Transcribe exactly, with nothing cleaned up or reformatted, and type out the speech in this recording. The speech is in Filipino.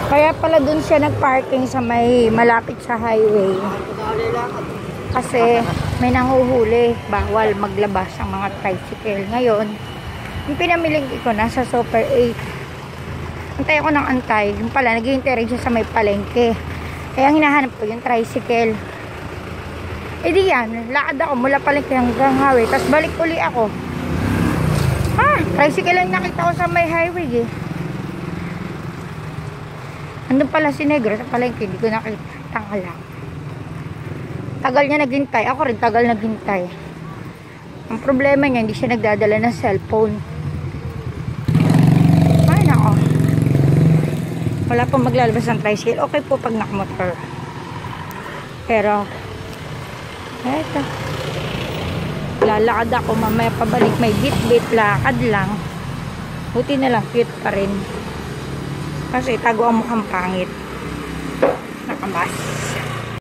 Kaya pala dun siya nag-parking sa may malapit sa highway. Kasi may nanguhuli. Bawal maglabas ang mga tricycle. Ngayon, yung pinamiling ko nasa Super eight. Antay ako ng antay. Yung pala, naghihintay rin siya sa may palengke. Kaya ang hinahanap ko yung tricycle. E di yan, lakad ako mula palengke hanggang highway. Tapos balik uli ako. Ah, tricycle lang nakita ko sa may highway eh. Andun pala si Negro sa palengke, hindi ko nakita. Tanga lang. Tagal niya naghintay. Ako rin tagal naghintay. Ang problema niya, hindi siya nagdadala ng cellphone. Ay, nako. Wala pong maglalabas ng tricycle. Okay po pag nakamotor. Pero, eto. Lalakad ako mamaya pabalik. May bit-bit, lakad lang. Buti na lang, cute pa rin. Kasi tago ang mukhang pangit. Nakamas.